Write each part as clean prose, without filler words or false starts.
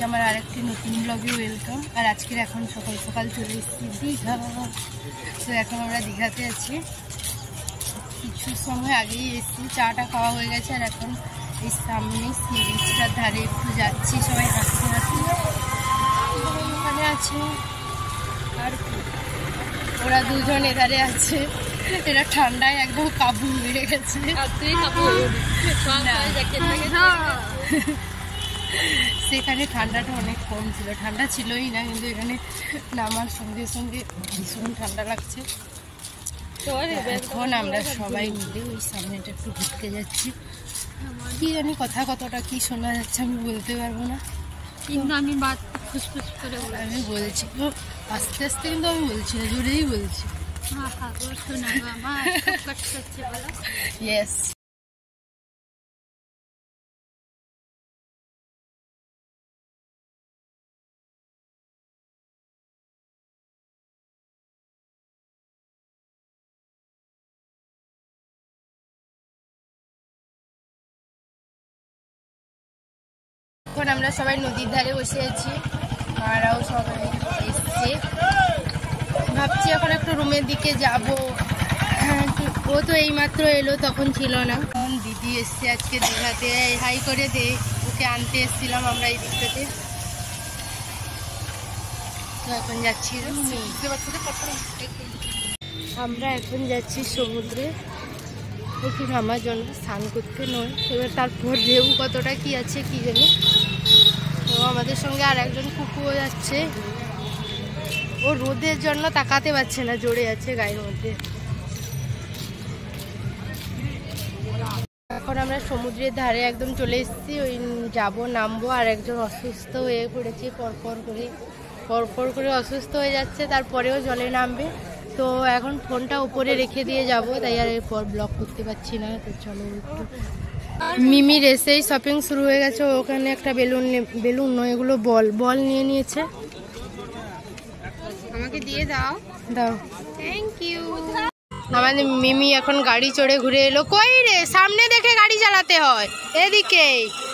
সবাইকে আমার আরেকটি নতুন ব্লগে ওয়েলকাম। আর আজকের এখন সকাল সকাল চলে এসেছি দীঘা। তো এখন আমরা দীঘাতে আছি, কিছু সময় আগেই এসেছি, চাটা খাওয়া হয়ে গেছে। আর এখন এই সামনে সি বিচটার ধারে একটু যাচ্ছি, সবাই হাঁটতে হাঁটতে ওখানে আছে। আর ওরা দুজন এধারে আছে, এরা ঠান্ডায় একদম কাবু হয়ে গেছে। সেখানে ঠান্ডাটা অনেক কম ছিল, ঠান্ডা ছিলই না, কিন্তু এখানে নামার সঙ্গে সঙ্গে ভীষণ ঠান্ডা লাগছে। এখন আমরা সবাই মিলে ওই সামনেটা একটু ঘুরতে যাচ্ছি। কি জানি কথা কতটা কি শোনা যাচ্ছে আমি বলতে পারবো না, কিন্তু আমি বাদ ফুসফুস করে আমি বলছি তো আস্তে আস্তে, কিন্তু আমি বলছি না, জোরেই বলছি। ইয়েস। এখন আমরা সবাই নদীর ধারে বসে আছি, মারাও সবাই এসছে। ভাবছি এখন একটু রুমের দিকে যাব, ও তো এইমাত্র এলো, তখন ছিল না। দিদি এসছে আজকে দীঘাতে, হাই করে দে, ওকে আনতে এসেছিলাম আমরা এই দিকটাতে। তো এখন যাচ্ছি, আমরা এখন যাচ্ছি সমুদ্রে একটু নামার জন্য, স্নান করতে নয়। এবার তারপর ঢেউ কতটা কি আছে কি জানি। তো আমাদের সঙ্গে আর একজন কুকুরও যাচ্ছে, ও রোদের জন্য তাকাতে পারছে না, জোরে আছে গায়ের মধ্যে। এখন আমরা সমুদ্রের ধারে একদম চলে এসেছি, ওই যাবো নামবো। আর একজন অসুস্থ হয়ে পড়েছে, পরপর করে অসুস্থ হয়ে যাচ্ছে, তারপরেও জলে নামবে। তো এখন ফোনটা উপরে রেখে দিয়ে যাব, তাই আর এরপর ব্লগ করতে পারছি না। তো চলো একটু। মিমির এসেই শপিং শুরু হয়ে গেছে, ওখানে একটা বেলুন নয়, এগুলো বল নিয়ে নিয়েছে। আমাকে দিয়ে দাও। Thank you. আমাদের মিমি এখন গাড়ি চড়ে ঘুরে এলো। কই রে, সামনে দেখে গাড়ি চালাতে হয়, এদিকে।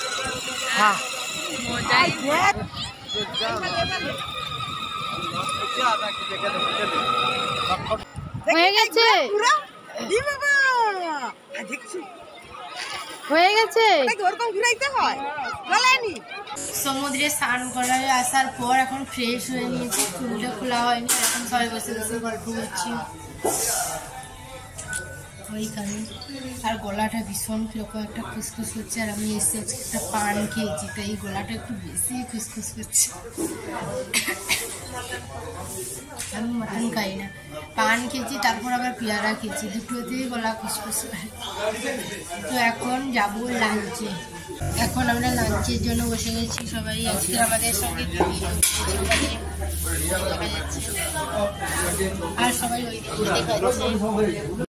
হয়ে গেছে, হয়ে গেছে। সমুদ্রে স্নান করে আসার পর এখন ফ্রেশ হয়ে নিয়েছি, চুলটা খোলা হয়নি। এখন সবাই বসে বসে গল্প করছি ওইখানে। আর গলাটা ভীষণ কিরকম একটা খুসখুস করছে। আর আমি এসে আজকে একটা পান খেয়েছি, তাই গলাটা একটু বেশি খুসখুস করছে। আমি মাটন খাই না, পান খেয়েছি, তারপর আবার পেয়ারা খেয়েছি, দুটোতেই গলা খুসখুস করে। তো এখন যাবো লাঞ্চে। এখন আমরা লাঞ্চের জন্য বসে গেছি সবাই। আজকে আমাদের সঙ্গে আর সবাই ওই দিকে।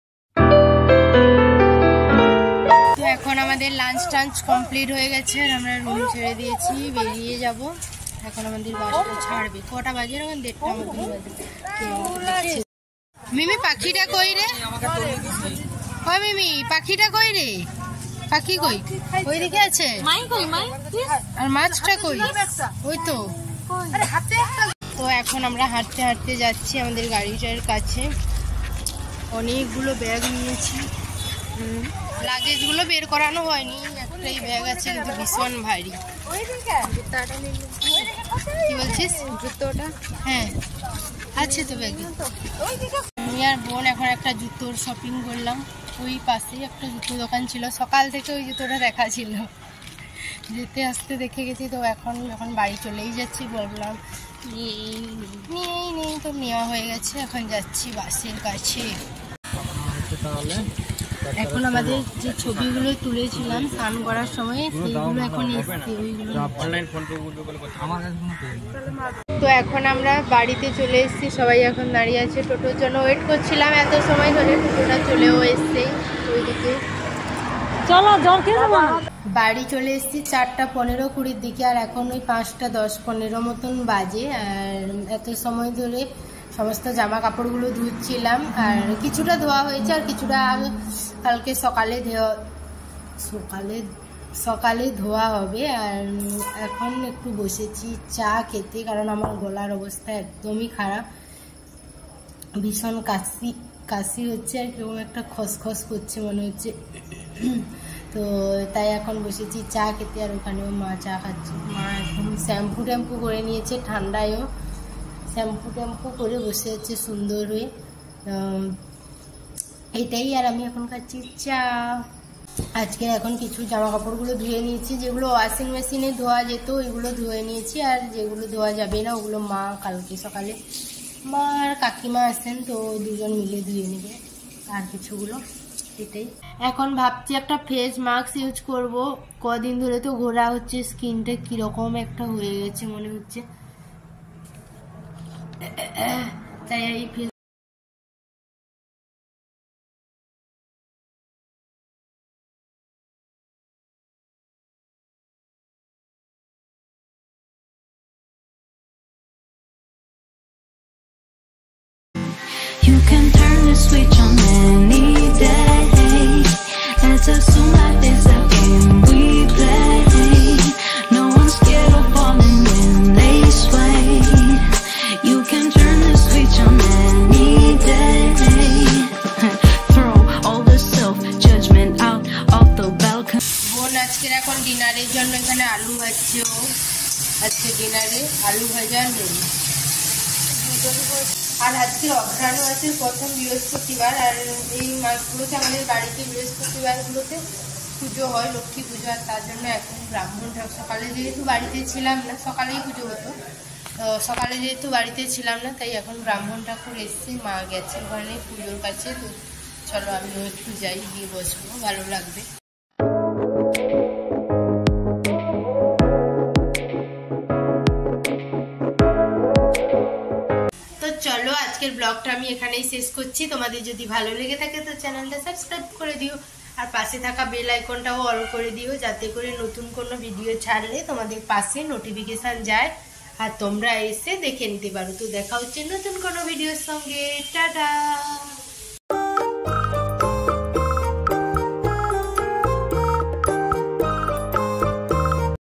তো এখন আমাদের লাঞ্চ টাঞ্চ কমপ্লিট হয়ে গেছে, আর আমরা রুম ছেড়ে দিয়েছি, বেরিয়ে যাব। এখন আমাদের বাসটা ছাড়বে, কটা বাজে? এখন 1:30 মতো বাজে। মিমি পাখিটা কই রে? কই মিমি পাখিটা কই রে? পাখি কই? ওই দিকে আছে। আর মাছটা কই? ওই তো। তো এখন আমরা হাঁটতে হাঁটতে যাচ্ছি আমাদের গাড়িটার কাছে। অনেকগুলো ব্যাগ নিয়েছি, লাগেজ গুলো বের করানো হয়নি, একটাই ব্যাগ আছে, কিন্তু ভীষণ ভারী। কি বলছিস? জুতোটা? হ্যাঁ আছে তো ব্যাগে। আমি আর বোন এখন একটা জুতোর শপিং করলাম, ওই পাশেই একটা জুতো দোকান ছিল, সকাল থেকে ওই জুতোটা দেখা ছিল, যেতে আসতে দেখে গেছি। তো এখন বাড়ি চলেই যাচ্ছি, বললাম নিয়েই নেই, তো নেওয়া হয়ে গেছে। এখন যাচ্ছি বাসের কাছে। এখন আমাদের যে ছবিগুলো তুলেছিলাম স্নান করার সময়, সেইগুলো এখন এসছে, ওইগুলো। তো এখন আমরা বাড়িতে চলে এসেছি, সবাই এখন দাঁড়িয়ে আছে, টোটোর জন্য ওয়েট করছিলাম এত সময় ধরে। টোটোটা চলেও এসছে ওইদিকে। চলো জল খেয়ে যাবো। বাড়ি চলে এসেছি 4:15-20 দিকে, আর এখন ওই 5:10-15 মতন বাজে। আর এত সময় ধরে সমস্ত জামা কাপড়গুলো ধুচ্ছিলাম, আর কিছুটা ধোয়া হয়েছে, আর কিছুটা কালকে সকালে সকালে ধোয়া হবে। আর এখন একটু বসেছি চা খেতে, কারণ আমার গলার অবস্থা একদমই খারাপ, ভীষণ কাশি হচ্ছে আর কেমন একটা খসখস করছে মনে হচ্ছে। তো তাই এখন বসেছি চা খেতে। আর ওখানেও মা চা খাচ্ছে। মা এখন শ্যাম্পু ট্যাম্পু করে নিয়েছে, ঠান্ডায়ও শ্যাম্পু ট্যাম্পু করে বসে আছে সুন্দর হয়ে। এটাই। আর আমি এখন খাচ্ছি চা। আজকে এখন কিছু জামা কাপড়গুলো ধুয়ে নিয়েছি, যেগুলো ওয়াশিং মেশিনে ধোয়া যেত ওইগুলো ধুয়ে নিয়েছি। আর যেগুলো ধোয়া যাবে না ওগুলো মা কালকে সকালে, মা আর কাকিমা আসেন তো দুজন মিলে ধুয়ে নেবে আর কিছুগুলো। এটাই। এখন ভাবছি একটা ফেস মাস্ক ইউজ করব। কদিন ধরে তো ঘোরা হচ্ছে, স্কিনটা কিরকম একটা হয়ে গেছে মনে হচ্ছে, তাই এই face You can turn the switch on any day. Let's assume life is a game we play. No one's scared of falling when they sway. You can turn the switch on any day. Throw all the self-judgment out of the balcony. বোন আজকের এখন ডিনারের জন্য এখানে আলু ভাজছে। ও আজকে ডিনারে আলু ভাজা নেই। আর আজকে অঘ্রাণ মাসের প্রথম বৃহস্পতিবার। আর এই মাসগুলোতে আমাদের বাড়িতে বৃহস্পতিবারগুলোতে পুজো হয়, লক্ষ্মী পুজো। আর তার জন্য এখন ব্রাহ্মণ ঠাকুর, সকালে যেহেতু বাড়িতে ছিলাম না, সকালেই পুজো হতো, সকালে যেহেতু বাড়িতে ছিলাম না তাই এখন ব্রাহ্মণ ঠাকুর এসছে, মা গেছে ওখানে পুজোর কাছে। তো চলো আমিও একটু যাই, গিয়ে বসবো, ভালো লাগবে। চলো আজকের ব্লগটা আমি এখানেই শেষ করছি। তোমাদের যদি ভালো লেগে থাকে তো চ্যানেলটা সাবস্ক্রাইব করে দিও, আর পাশে থাকা বেল আইকনটাও অল করে দিও, যাতে করে নতুন কোনো ভিডিও ছাড়লে তোমাদের পাশে নোটিফিকেশন যায় আর তোমরা এসে দেখে নিতে পারো। তো দেখা হচ্ছে নতুন কোনো ভিডিওর সঙ্গে। টাটা।